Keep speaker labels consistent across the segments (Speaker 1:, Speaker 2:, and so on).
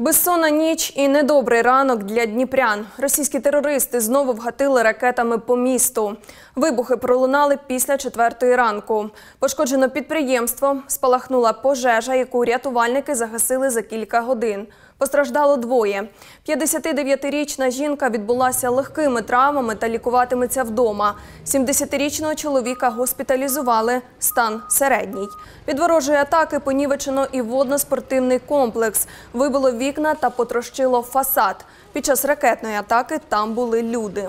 Speaker 1: Безсонна ніч і недобрий ранок для дніпрян. Російські терористи знову вгатили ракетами по місту. Вибухи пролунали після 4-ї ранку. Пошкоджено підприємство, спалахнула пожежа, яку рятувальники загасили за кілька годин. Постраждало двоє. 59-річна жінка відбулася легкими травмами та лікуватиметься вдома. 70-річного чоловіка госпіталізували, стан середній. Від ворожої атаки понівечено і водно-спортивний комплекс. Вибило вікна та потрощило фасад. Під час ракетної атаки там були люди.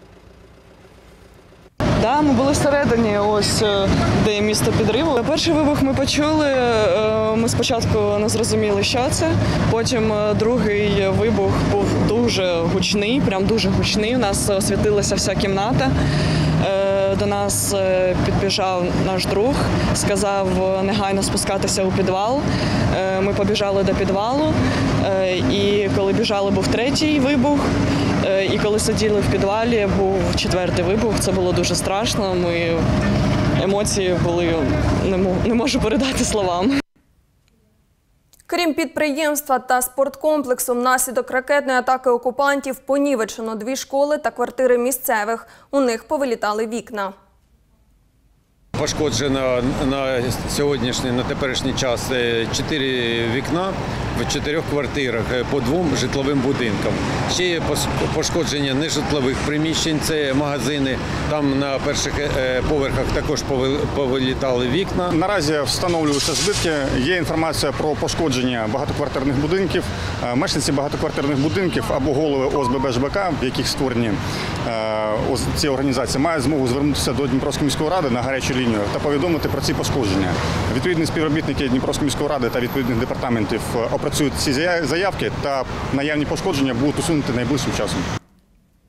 Speaker 2: Так, ми були всередині, ось де місто підриву. Перший вибух ми почули, ми спочатку не зрозуміли, що це. Потім другий вибух був дуже гучний, прям дуже гучний. У нас освітилася вся кімната. До нас підбіжав наш друг, сказав негайно спускатися у підвал. Ми побіжали до підвалу, і коли біжали, був третій вибух. І коли сиділи в підвалі, був 4-й вибух. Це було дуже страшно. Емоції були, не можу передати словам.
Speaker 1: Крім підприємства та спорткомплексу, внаслідок ракетної атаки окупантів понівечено 2 школи та квартири місцевих. У них повилітали вікна.
Speaker 3: Пошкоджено на теперішній час 4 вікна в 4 квартирах по 2 житловим будинкам. Ще є пошкодження нежитлових приміщень, це магазини. Там на перших поверхах також повилітали вікна.
Speaker 4: Наразі встановлюються збитки. Є інформація про пошкодження багатоквартирних будинків. Мешканці багатоквартирних будинків або голови ОСББ ЖБК, в яких створені ці організації, мають змогу звернутися до Дніпровської міської ради на гарячу лінію та повідомити про ці пошкодження. Відповідні співробітники Дніпровської міської ради та відповідних департаментів опрацюють ці заявки та наявні пошкодження будуть усунути найближчим часом.